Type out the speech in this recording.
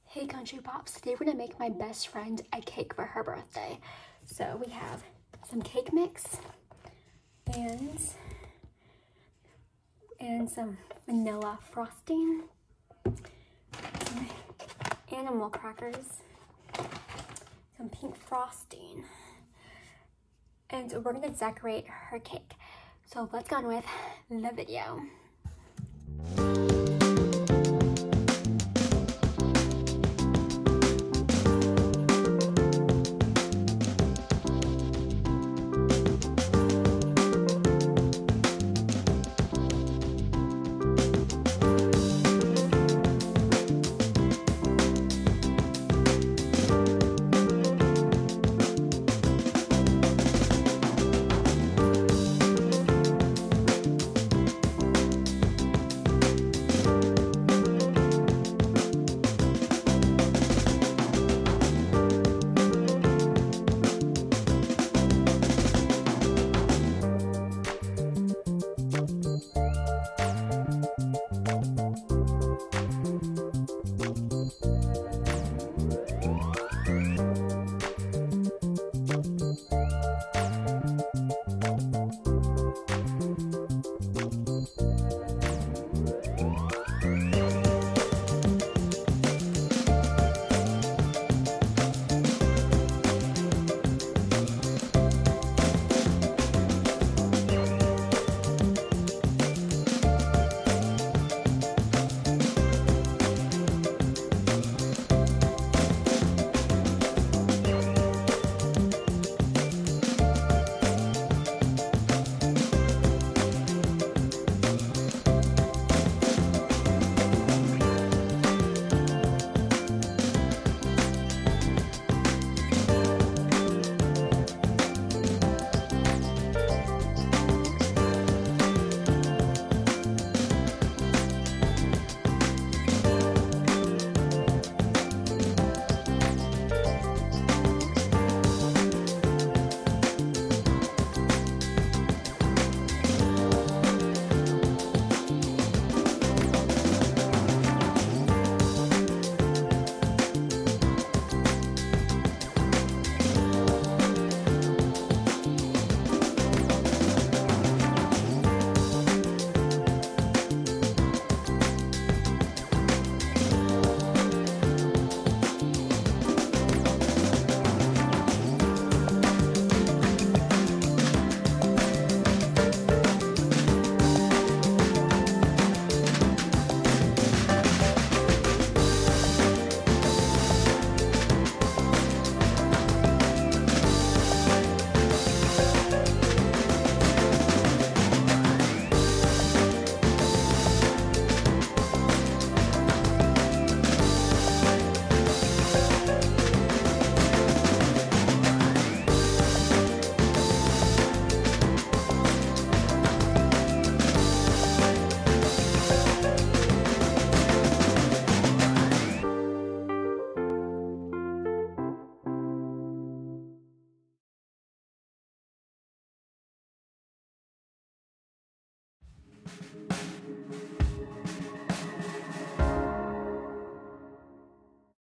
Hey Country Pops, today we're gonna make my best friend a cake for her birthday. So we have some cake mix and some vanilla frosting, some animal crackers, some pink frosting, and we're gonna decorate her cake. So let's go on with the video.